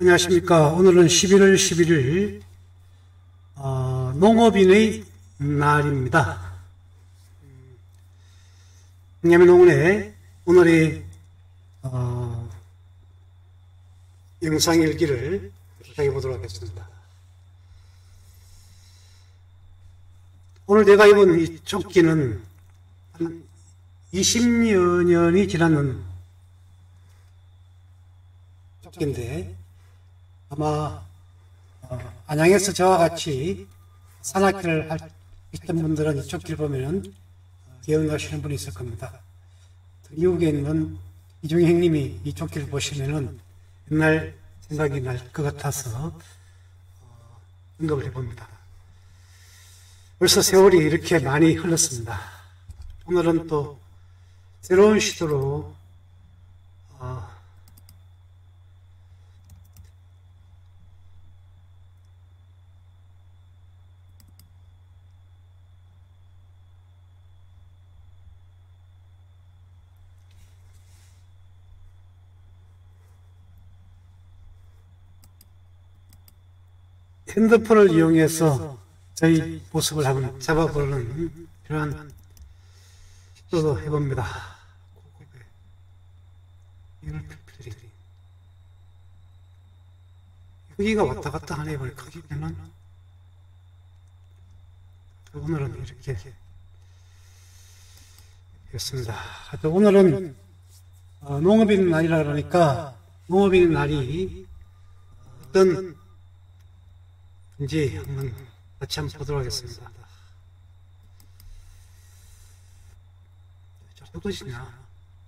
안녕하십니까. 오늘은 11월 11일 농업인의 날입니다. 양념농원의 오늘의 영상일기를 시작해 보도록 하겠습니다. 오늘 제가 입은 이 조끼는 한 20여 년이 지났는 조끼인데 아마 안양에서 저와 같이 산악회를 했던 분들은 이 조끼를 보면 기억나시는 분이 있을 겁니다. 미국에 있는 이종희 형님이 이 조끼를 보시면은 옛날 생각이 날 것 같아서 언급을 해봅니다. 벌써 세월이 이렇게 많이 흘렀습니다. 오늘은 또 새로운 시도로 핸드폰을 이용해서 저희 모습을 한번 잡아보는 그러한 시도도 해봅니다. 여기가 왔다 갔다 하네. 크기는 오늘은 이렇게 했습니다. 오늘은 농업인 날이라 그러니까 농업인 날이 어떤 인지 한번 같이 한번 보도록 하겠습니다. 어떠시냐?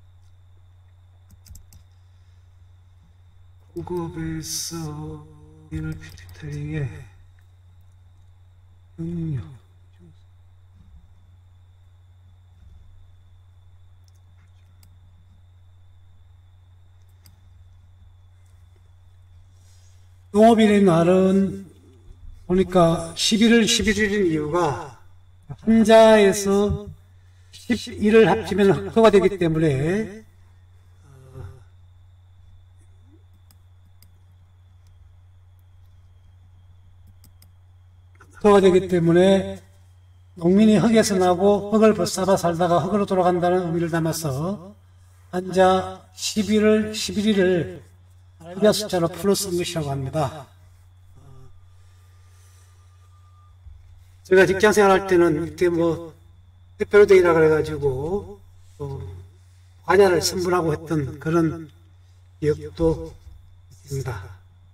고급에서 이널 필터링의 응용 농업인의 날은 보니까 11월 11일인 이유가 한자에서 11을 합치면 흑토가 되기 때문에 농민이 흙에서 나고 흙을 벗삼아 살다가 흙으로 돌아간다는 의미를 담아서 한자 11월 11일을 알비아 숫자로 풀어 쓴 것이라고 합니다. 제가 직장 생활할 때는 이때 대표데이라 그래가지고 과자를 선물하고 했던 그런 기억도 있습니다.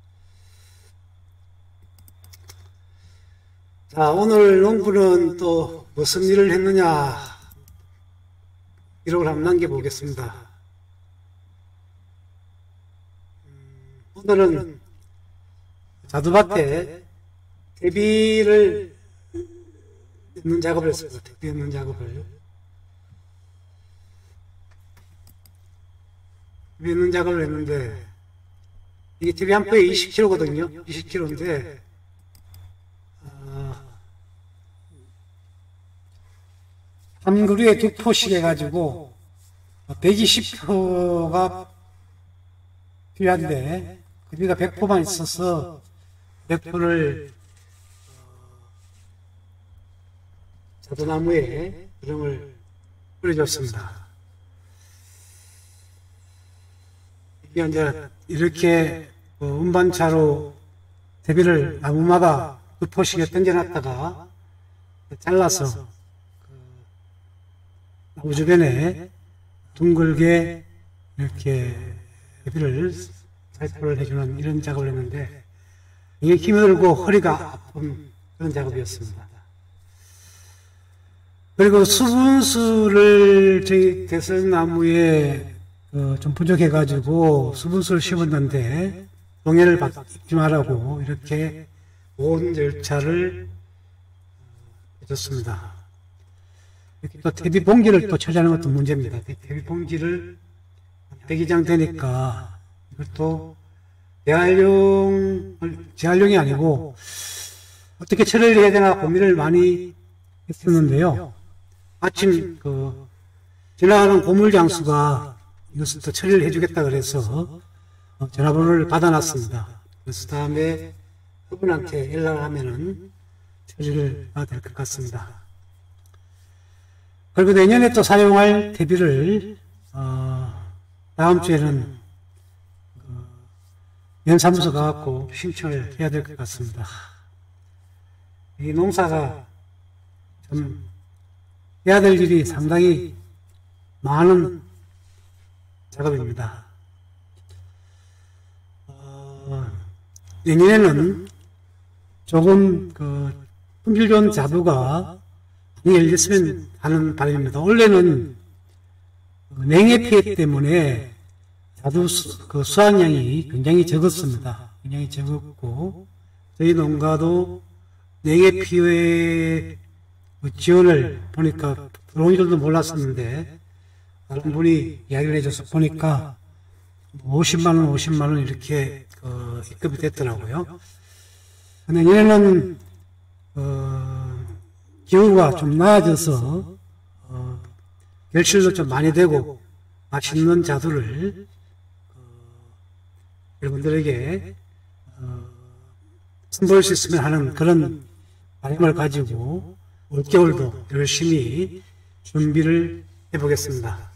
자, 오늘 농부는 또 무슨 일을 했느냐 기록을 한번 남겨보겠습니다. 오늘은 자두밭에 대비를 넣는 작업을 했습니다. 대비 넣는 작업을. 대비 넣는 작업을 했는데, 이게 대비 한 포에 20kg거든요. 20kg인데, 한 그루에 2포씩 해가지고, 120포가 필요한데, 그비가 100포만 있어서, 100포를 자두나무에 기름을 뿌려줬습니다. 이게 이제 이렇게 운반차로 대비를 나무마다 2포씩에 던져놨다가 잘라서 나무 주변에 둥글게 이렇게 대비를 살포를 해주는 이런 작업을 했는데 이게 힘이 들고 허리가 아픈 그런 작업이었습니다. 그리고 수분수를 저희 대설나무에 좀 부족해가지고 수분수를 심었는데 동해를 받지 말라고 이렇게 온 절차를 해줬습니다. 이렇게 또 대비봉지를 또 처리하는 것도 문제입니다. 대비봉지를 대기장 되니까 이것도 재활용이 아니고 어떻게 처리를 해야 되나 고민을 많이 했었는데요. 마침 지나가는 고물장수가 이것을 또 처리를 해주겠다 그래서 전화번호를 받아놨습니다. 그래서 다음에 그분한테 연락을 하면은 처리를 해야 될 것 같습니다. 그리고 내년에 또 사용할 퇴비를 다음 주에는 연사무소 가갖고 신청을 해야 될 것 같습니다. 이 농사가 좀 해야 될 일이 상당히 많은 작업입니다. 내년에는 조금 품질 좋은 자두가 많이 열렸으면 하는 바람입니다. 원래는 냉해 피해 때문에 자두 수확량이 굉장히 적었습니다. 굉장히 적었고 저희 농가도 냉해 피해 지원을 보니까 들어온 줄도 몰랐었는데 다른 분이 이야기를 해줘서 보니까 50만원, 50만원 이렇게 입금이 됐더라고요. 근데 내년에는 기후가 좀 나아져서 결실도 좀 많이 되고 맛있는 자두를 여러분들에게 선보일 수 있으면 하는 그런 바람을 가지고 올겨울도 열심히 준비를 해보겠습니다.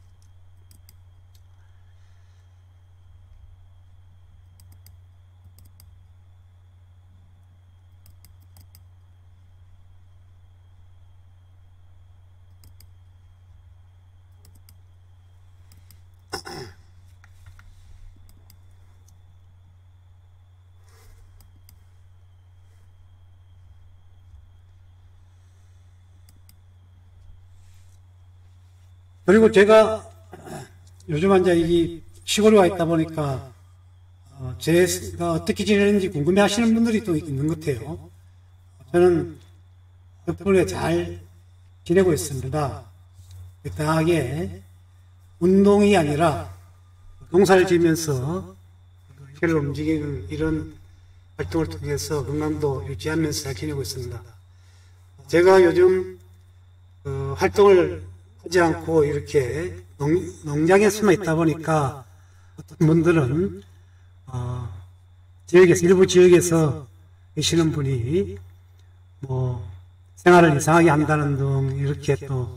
그리고 제가 요즘 이제 이 시골에 와 있다 보니까 제가 어떻게 지내는지 궁금해 하시는 분들이 또 있는 것 같아요. 저는 덕분에 잘 지내고 있습니다. 다하게 운동이 아니라 농사를 지으면서 혈을 움직이는 이런 활동을 통해서 건강도 유지하면서 잘 지내고 있습니다. 제가 요즘 활동을 하지 않고 이렇게 농장에 숨어 있다 보니까 어떤 분들은 지역에서 일부 지역에서 계시는 분이 뭐 생활을 이상하게 한다는 등 이렇게 또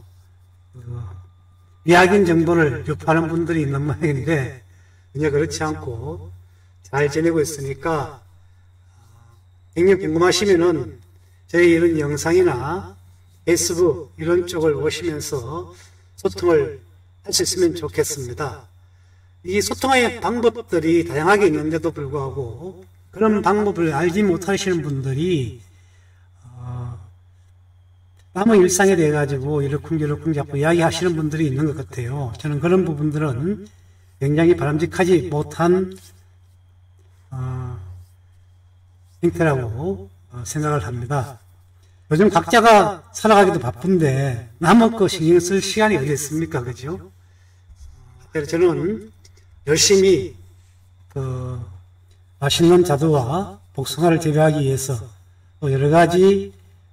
미확인 정보를 유포하는 분들이 있는 모양인데 전혀 그렇지 않고 잘 지내고 있으니까 굉장히 궁금하시면은 저희 이런 영상이나 페이스북 이런 쪽을 보시면서 소통을 할 수 있으면 좋겠습니다. 이 소통의 방법들이 다양하게 있는데도 불구하고 그런 방법을 알지 못하시는 분들이 남의 일상에 대해 가지고 이러쿵저러쿵 자꾸 이야기하시는 분들이 있는 것 같아요. 저는 그런 부분들은 굉장히 바람직하지 못한 행태라고 생각을 합니다. 요즘 각자가 살아가기도 바쁜데 남의 거 신경 쓸 시간이 어디 있습니까? 그죠? 그래서 저는 열심히 맛있는 자두와 복숭아를 재배하기 위해서 또 여러 가지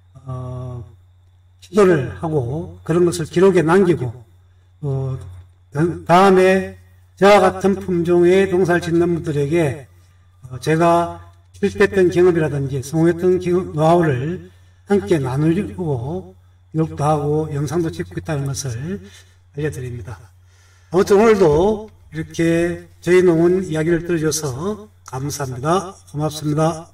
시도를 하고 그런 것을 기록에 남기고 다음에 저와 같은 품종의 농사를 짓는 분들에게 제가 실패했던 경험이라든지 성공했던 노하우를 함께 나누고 기록도 하고 영상도 찍고 있다는 것을 알려드립니다. 아무튼 오늘도 이렇게 저희 농원 이야기를 들어줘서 감사합니다. 고맙습니다.